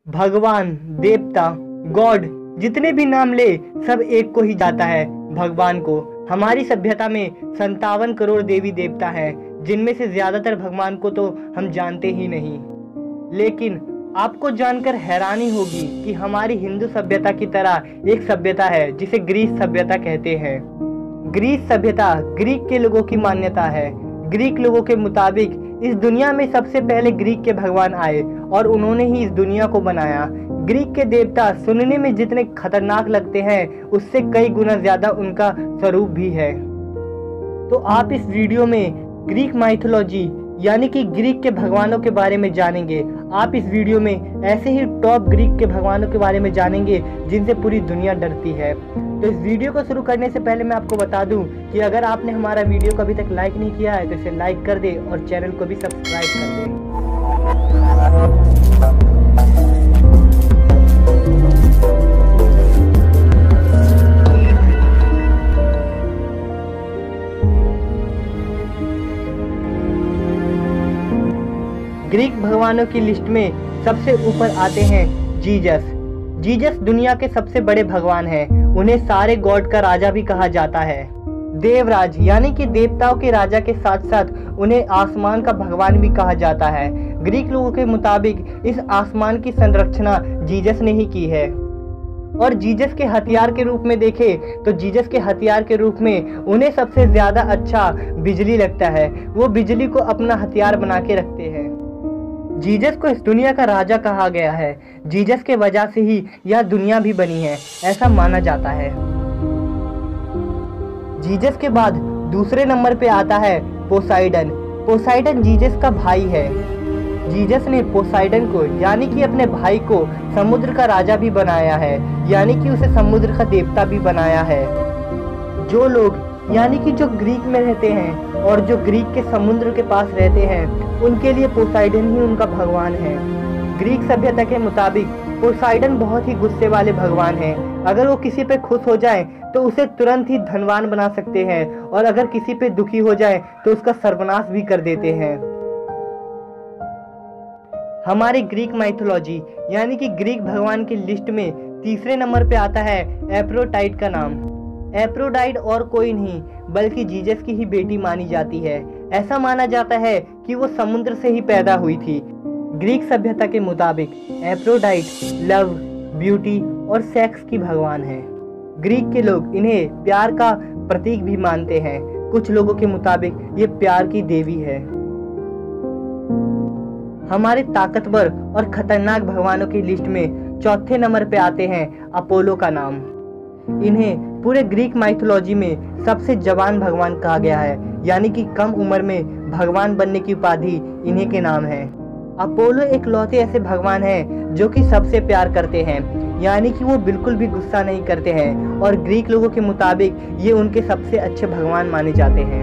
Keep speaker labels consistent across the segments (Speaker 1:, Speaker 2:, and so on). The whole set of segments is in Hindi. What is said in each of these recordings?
Speaker 1: भगवान, देवता, गॉड जितने भी नाम ले सब एक को ही जाता है, भगवान को। हमारी सभ्यता में 57 करोड़ देवी देवता हैं, जिनमें से ज्यादातर भगवान को तो हम जानते ही नहीं। लेकिन आपको जानकर हैरानी होगी कि हमारी हिंदू सभ्यता की तरह एक सभ्यता है जिसे ग्रीस सभ्यता कहते हैं। ग्रीस सभ्यता ग्रीक के लोगों की मान्यता है। ग्रीक लोगों के मुताबिक इस दुनिया में सबसे पहले ग्रीक के भगवान आए और उन्होंने ही इस दुनिया को बनाया। ग्रीक के देवता सुनने में जितने खतरनाक लगते हैं उससे कई गुना ज्यादा उनका स्वरूप भी है। तो आप इस वीडियो में ग्रीक माइथोलॉजी यानी कि ग्रीक के भगवानों के बारे में जानेंगे। आप इस वीडियो में ऐसे ही टॉप ग्रीक के भगवानों के बारे में जानेंगे जिनसे पूरी दुनिया डरती है। तो इस वीडियो को शुरू करने से पहले मैं आपको बता दूं कि अगर आपने हमारा वीडियो को अभी तक लाइक नहीं किया है तो इसे लाइक कर दे और चैनल को भी सब्सक्राइब कर दे। ग्रीक भगवानों की लिस्ट में सबसे ऊपर आते हैं जीसस। जीसस दुनिया के सबसे बड़े भगवान हैं। उन्हें सारे गॉड का राजा भी कहा जाता है। देवराज यानी कि देवताओं के राजा के साथ साथ उन्हें आसमान का भगवान भी कहा जाता है। ग्रीक लोगों के मुताबिक इस आसमान की संरक्षणा जीसस ने ही की है। और जीसस के हथियार के रूप में देखें तो जीसस के हथियार के रूप में उन्हें सबसे ज्यादा अच्छा बिजली लगता है। वो बिजली को अपना हथियार बना के रखते हैं। जीसस को इस दुनिया का राजा कहा गया है। जीसस के वजह से ही यह दुनिया भी बनी है, ऐसा माना जाता है। जीसस के बाद दूसरे नंबर पे आता है पोसाइडन। पोसाइडन जीसस का भाई है। जीसस ने पोसाइडन को यानी कि अपने भाई को समुद्र का राजा भी बनाया है, यानी कि उसे समुद्र का देवता भी बनाया है। जो लोग यानी कि जो ग्रीक में रहते हैं और जो ग्रीक के समुद्र के पास रहते हैं उनके लिए पोसाइडन ही उनका भगवान है। ग्रीक सभ्यता के मुताबिक पोसाइडन बहुत ही गुस्से वाले भगवान हैं। अगर वो किसी पे खुश हो जाए तो उसे तुरंत ही धनवान बना सकते हैं और अगर किसी पे दुखी हो जाए तो उसका सर्वनाश भी कर देते हैं। हमारी ग्रीक माइथोलॉजी यानी कि ग्रीक भगवान की लिस्ट में तीसरे नंबर पे आता है एफ्रोडाइट का नाम। एफ्रोडाइट और कोई नहीं बल्कि जीसस की ही बेटी मानी जाती है। ऐसा माना जाता है कि वो समुद्र से ही पैदा हुई थी। ग्रीक सभ्यता के मुताबिक एफ्रोडाइट लव, ब्यूटी और सेक्स की भगवान है। ग्रीक के लोग इन्हें प्यार का प्रतीक भी मानते हैं। कुछ लोगों के मुताबिक ये प्यार की देवी है। हमारे ताकतवर और खतरनाक भगवानों की लिस्ट में चौथे नंबर पे आते हैं अपोलो का नाम। इन्हें पूरे ग्रीक माइथोलॉजी में सबसे जवान भगवान कहा गया है, यानी कि कम उम्र में भगवान बनने की उपाधि इन्हीं के नाम है। अपोलो एक लौते ऐसे भगवान हैं जो कि सबसे प्यार करते हैं, यानी कि वो बिल्कुल भी गुस्सा नहीं करते हैं और ग्रीक लोगों के मुताबिक ये उनके सबसे अच्छे भगवान माने जाते हैं।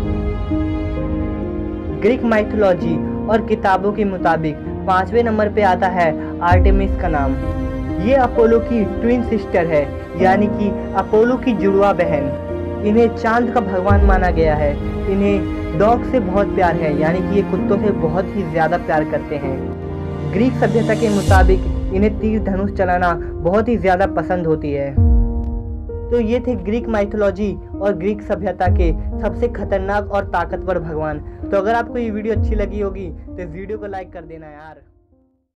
Speaker 1: ग्रीक माइथोलॉजी और किताबों के मुताबिक पांचवें नंबर पे आता है आर्टेमिस का नाम। ये अपोलो की ट्विन सिस्टर है, यानी कि अपोलो की जुड़वा बहन। इन्हें चांद का भगवान माना गया है। इन्हें डॉग से बहुत प्यार है, यानी कि ये कुत्तों से बहुत ही ज्यादा प्यार करते हैं। ग्रीक सभ्यता के मुताबिक इन्हें तीर धनुष चलाना बहुत ही ज्यादा पसंद होती है। तो ये थे ग्रीक माइथोलॉजी और ग्रीक सभ्यता के सबसे खतरनाक और ताकतवर भगवान। तो अगर आपको ये वीडियो अच्छी लगी होगी तो इस वीडियो को लाइक कर देना यार।